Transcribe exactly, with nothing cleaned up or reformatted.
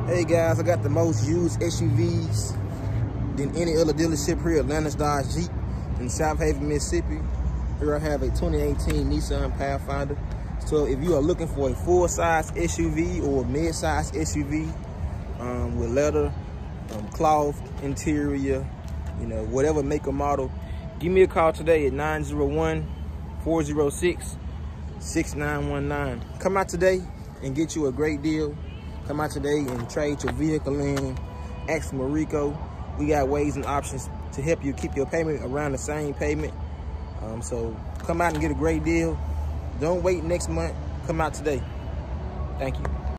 Hey guys, I got the most used S U Vs than any other dealership here, Atlanta Dodge Jeep in South Haven, Mississippi. Here I have a twenty eighteen Nissan Pathfinder. So if you are looking for a full-size S U V or mid-size S U V um, with leather, um, cloth, interior, you know, whatever make or model, give me a call today at nine zero one, four zero six, six nine one nine. Come out today and get you a great deal. Come out today and trade your vehicle in. Ask Mariko. We got ways and options to help you keep your payment around the same payment. Um, so come out and get a great deal. Don't wait next month. Come out today. Thank you.